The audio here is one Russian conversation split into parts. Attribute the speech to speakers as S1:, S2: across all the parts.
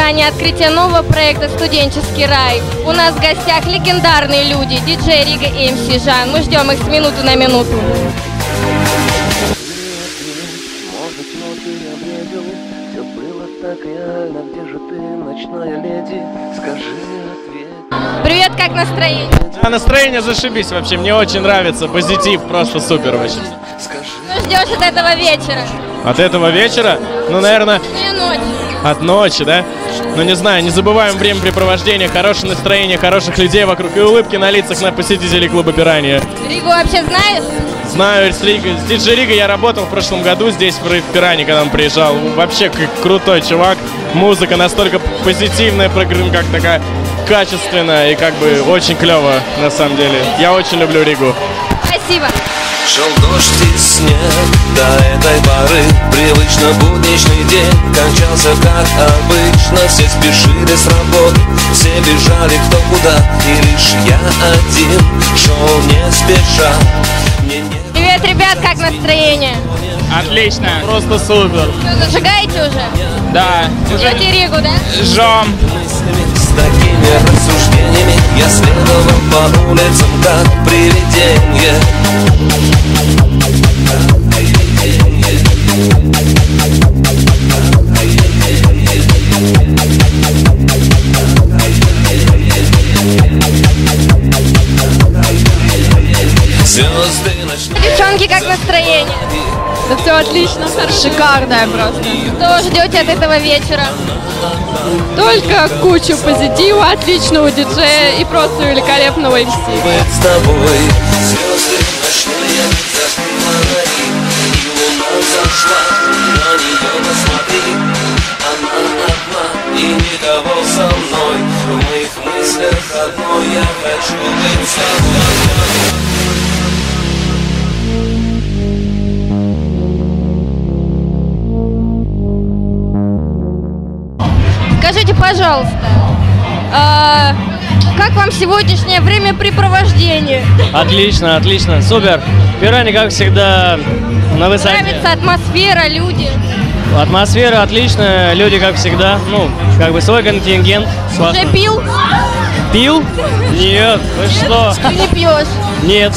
S1: ожидании открытия нового проекта «Студенческий рай». У нас в гостях легендарные люди, диджей Рига и МС Жан. Мы ждем их с минуты на минуту. Привет, как настроение?
S2: Настроение зашибись вообще, мне очень нравится, позитив, просто супер вообще.
S1: Что ждешь от этого вечера?
S2: От этого вечера? Ну, наверное,
S1: Ночь.
S2: от ночи, да? Ну, не знаю, не забываем времяпрепровождение, хорошее настроение, хороших людей вокруг и улыбки на лицах на посетителей клуба «Пиранья».
S1: Ригу вообще знаешь?
S2: Знаю, с диджей Ригой я работал в прошлом году здесь, в «Пиранье», когда он приезжал. Вообще крутой чувак, музыка настолько позитивная, как такая качественная и как бы очень клево на самом деле. Я очень люблю Ригу.
S1: Спасибо.
S3: Шел дождь и снег до этой поры. Привычно будничный день кончался как обычно. Все спешили с работы, все бежали кто куда. И лишь я один шел не спеша.
S1: Привет, ребят, как настроение?
S2: Отлично, просто супер.
S1: Что, зажигаете уже?
S2: Да,
S1: Ждете Ригу, да?
S2: жжем.
S3: С такими рассуждениями я следовал по улицам как привиденье.
S1: Девчонки, как настроение?
S4: Да все отлично, шикарное просто.
S1: Что ждете от этого вечера?
S4: Только кучу позитива, отличного диджея и просто великолепного МС.
S3: С тобой звезды ночные зажгли и луна зашла, на нее посмотри. Она одна и никого со мной, в моих мыслях одной я хочу быть с тобой.
S1: Скажите, пожалуйста, как вам сегодняшнее времяпрепровождение?
S5: Отлично, отлично, супер. «Пиранья», как всегда, на высоте.
S1: Нравится атмосфера, люди?
S5: Атмосфера отличная, люди, как всегда, ну, как бы свой контингент.
S1: Уже пил?
S5: Пил? Нет, вы что?
S1: Ты не пьешь?
S5: Нет.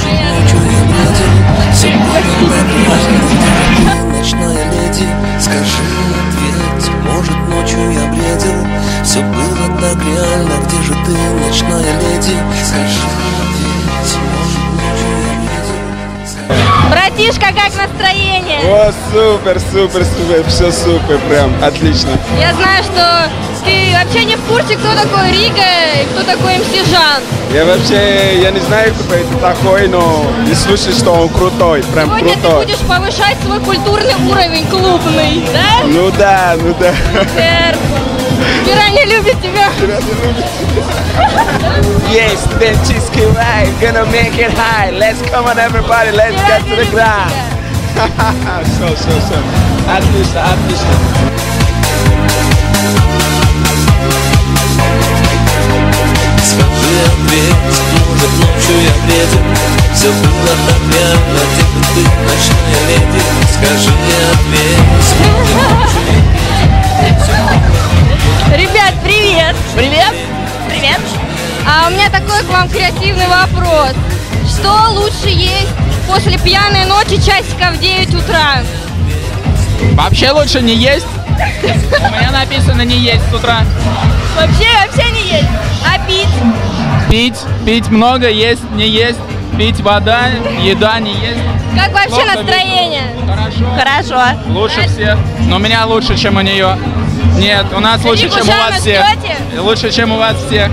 S3: Ночная леди, скажи ответь, может ночью я бредил, все было так реально, где же ты, ночная леди, скажи ответь, может ночью я бредил.
S1: Братишка, как настроение?
S6: О, супер, супер, супер, все супер, прям отлично.
S1: Я знаю, что ты вообще не в курсе, кто такой Рига и кто такой МС Жан.
S6: Я не знаю, кто это такой, но не слышу, что он крутой, прям
S1: Сегодня
S6: крутой.
S1: ты будешь повышать свой культурный уровень клубный, да?
S6: Ну да, ну да.
S1: Супер. Пиранья любит тебя.
S6: Yes, студенческий рай, gonna make it high. Let's come on everybody, let's get to the ground. Все. Отлично, отлично.
S3: Скажи ответь, может ночью я бредил, все было так реально, где бы ты, ночная леди, скажи ответь.
S1: Ребят, привет.
S4: Привет! Привет!
S1: А у меня такой к вам креативный вопрос. Что лучше есть после пьяной ночи часиков в 9 утра?
S7: Вообще лучше не есть. У меня написано не есть с утра.
S1: Вообще не есть. А пить?
S7: Пить много, есть, не есть. Пить вода, еда, не есть.
S1: Как вообще
S7: Плохо
S1: настроение?
S7: Хорошо.
S1: Хорошо.
S7: Лучше всех. Но у меня лучше, чем у нее. Нет, у нас лучше,
S1: Ригу
S7: чем у
S1: Жана
S7: вас всех.
S1: ждете?
S7: Лучше, чем у вас всех.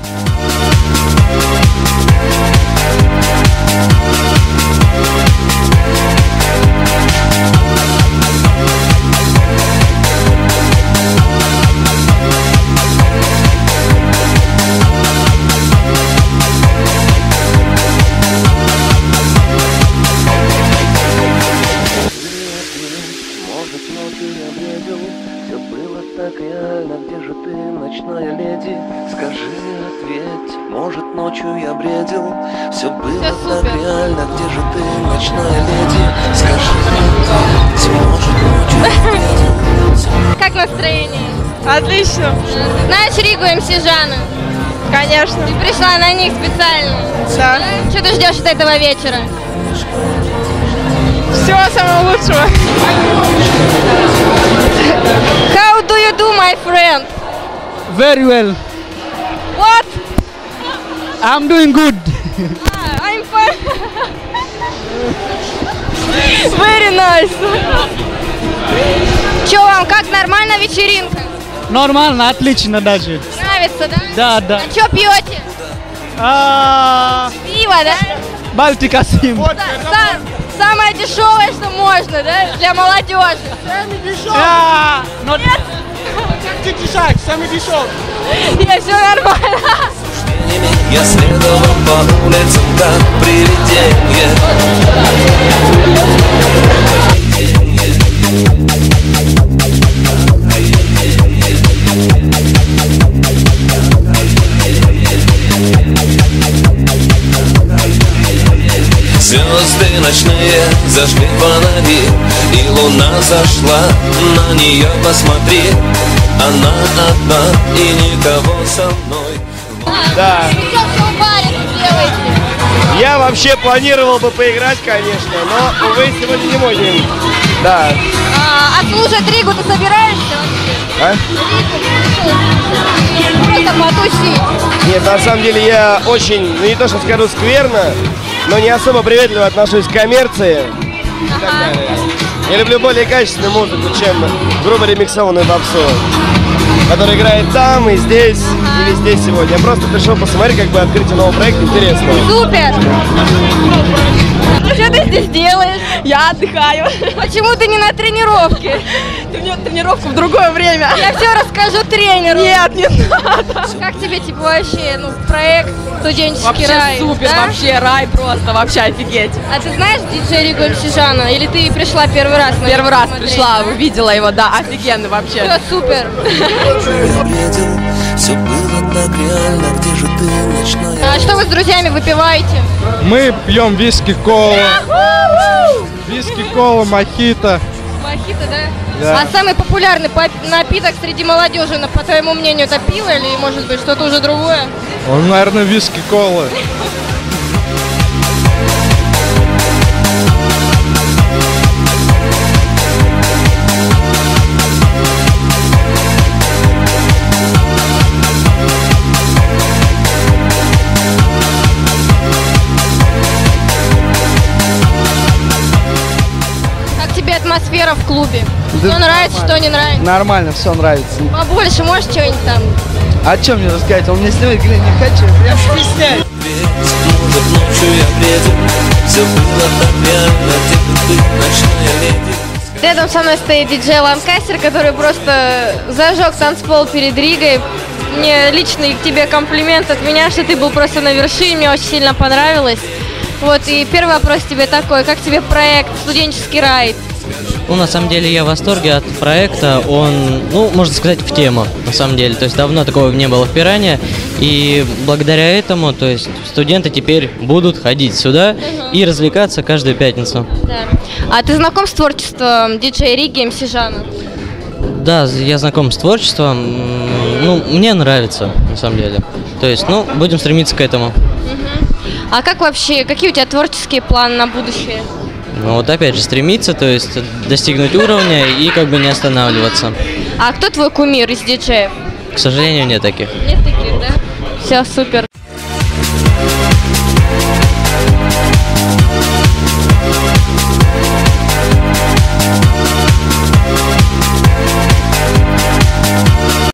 S3: Может ночью я бредил, все было
S1: Всё
S3: так
S1: супер.
S3: реально, где же ты, ночная леди, скажи ответь, может ночью я бредил.
S1: Как настроение?
S4: Отлично.
S1: Знаешь Ригу МС Жанна?
S4: Конечно.
S1: Ты пришла на них специально.
S4: Да.
S1: Что ты ждешь от этого вечера?
S4: Всего самого лучшего.
S1: How do you do, my friend?
S8: Very well.
S1: What?
S8: I'm doing good.
S1: I'm fine. Very nice. Че вам, как нормально вечеринка?
S8: Нормально, отлично даже.
S1: Нравится, да?
S8: Да, да.
S1: А что пьете? Пиво, да?
S8: Балтика Сим.
S1: Самое дешевое, что можно, да? Для молодежи.
S8: Нет?
S1: Нет, все нормально.
S3: Я следовал по улицам, как привидение. Звезды ночные зажгли фонари, и луна зашла, на нее посмотри. Она одна и никого со мной.
S2: Да.
S1: Все в баре делаете.
S2: Я вообще планировал бы поиграть, конечно, но, увы, сегодня не мой день. Да.
S1: А слушать Ригу ты собираешься вообще? Просто потусить.
S2: Нет, на самом деле я очень, ну не то что скажу скверно, но не особо приветливо отношусь к коммерции и так далее. Я люблю более качественную музыку, чем грубо ремиксованную попсу, которая играет там и здесь, и везде сегодня. Я просто пришел посмотреть, как бы открытие нового проекта интересного.
S1: Супер! Что ты здесь делаешь?
S4: Я отдыхаю.
S1: Почему ты не на тренировке?
S4: Ты мне тренировку в другое время.
S1: Я все расскажу тренеру.
S4: Нет, не надо.
S1: Как тебе типа вообще, ну, проект «Студенческий
S4: Вообще
S1: рай»?
S4: супер,
S1: да?
S4: вообще рай просто, вообще офигеть.
S1: А ты знаешь диджей Ригу МС Жанна? Или ты пришла первый раз? на
S4: Первый
S1: него
S4: раз
S1: посмотреть,
S4: пришла,
S1: да?
S4: увидела его, да, офигенно вообще.
S1: Все, супер.
S3: Все было так реально, где же ты, ночная?
S1: А что вы с друзьями выпиваете?
S8: Мы пьем виски кола. Виски кола, мохито.
S1: Мохито, да?
S8: Да.
S1: А самый популярный напиток среди молодежи, по твоему мнению, это пиво или, может быть, что-то уже другое?
S8: Он, наверное, виски кола.
S1: Как тебе атмосфера в клубе?
S8: Да
S1: Что нравится, что не нравится?
S8: Нормально, все нравится.
S1: Побольше можешь что-нибудь там?
S8: О чем мне рассказать? Он мне снимает, не хочу, прям стесняюсь.
S3: Может, ночью я бредил, все было так реально, где же ты, ночная леди?
S1: Рядом со мной стоит диджей Ланкастер, который просто зажег танцпол перед Ригой. Мне личный к тебе комплимент от меня, что ты был просто на вершине, мне очень сильно понравилось. Вот, и первый вопрос тебе такой, как тебе проект «Студенческий рай»?
S9: Ну, на самом деле, я в восторге от проекта. Он, ну, можно сказать, в тему, на самом деле. То есть давно такого не было в Пиране. И благодаря этому, то есть студенты теперь будут ходить сюда и развлекаться каждую пятницу.
S1: Да. А ты знаком с творчеством диджея Риги МС Жанна?
S9: Да, я знаком с творчеством. Ну, мне нравится, на самом деле. То есть, ну, будем стремиться к этому.
S1: А как вообще, какие у тебя творческие планы на будущее?
S9: Ну, вот опять же, стремиться, то есть достигнуть уровня и как бы не останавливаться.
S1: А кто твой кумир из диджеев?
S9: К сожалению, нет таких.
S1: Нет таких, да? Все, супер.